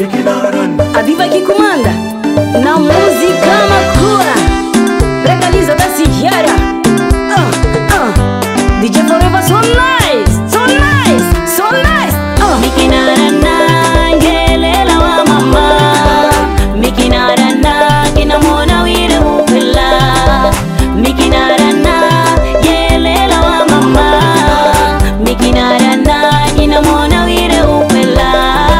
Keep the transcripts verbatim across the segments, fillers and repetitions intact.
Aviva que comanda na música macura. Preta Lizha Kinarana. Ah, ah. D J Forever so nice, so nice, so nice. Ah. Kinarana, gelela wa mama. Kinarana, kinamona wire upela. Kinarana, gelela wa mama. Kinarana, kinamona wire upela.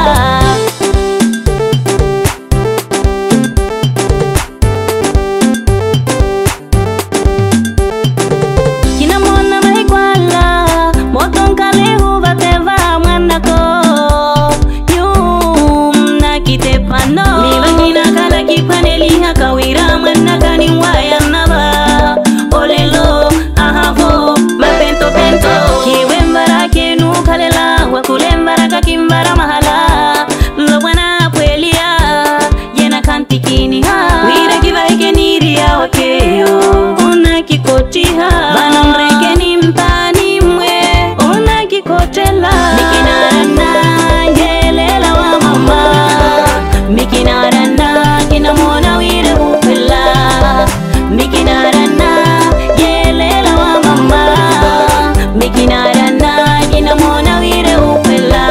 Kimbara mahala lobana puelia yena kantikini ha wira kivaike niria wakeo ona kikotiha banamreke nimpani mwe ona kikotela. Kinarana gelela wa mama. Kinarana kinamona wira upela. Kinarana gelela wa mama. Kinarana kinamona wira upela.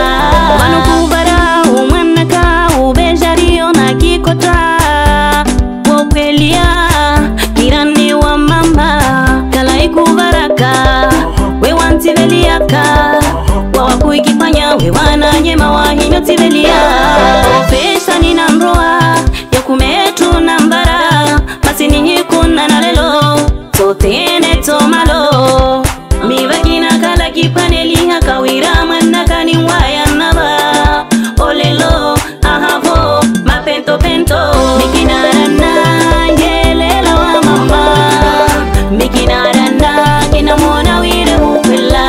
Kirani wa mama kala ikubaraka we wanti veliaka wa wakuikipanya we wana nyema wa hinyo tivelia. Official ni namroa ya kumetu nambara masini hikuna na lelo totene tomalo mivakina kala kipaneli haka wira manaka ni waya naba olelo ahavo mapento pento. Kinarana gelela wa mama. Kinarana kinamona wire upela.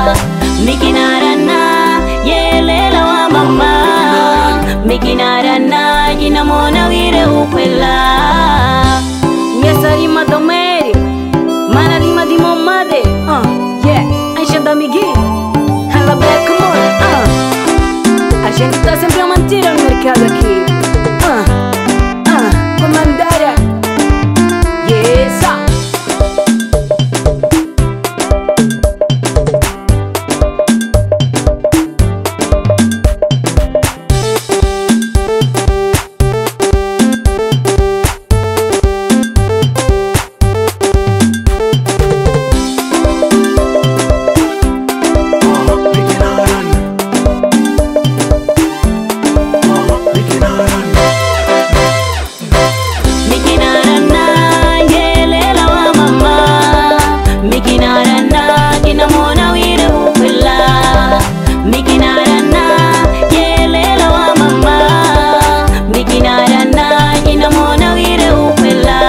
Kinarana gelela wa mama. Kinarana kinamona wire upela. Nyesa rima domeri mana rima di momade. Uh, yeah, Aisha da Migui. Hala back, come on. Uh. A gente tá sempre a manter no mercado aqui. Uh, uh, comandara. Yes, uh.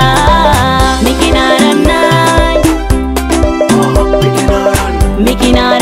Kinarana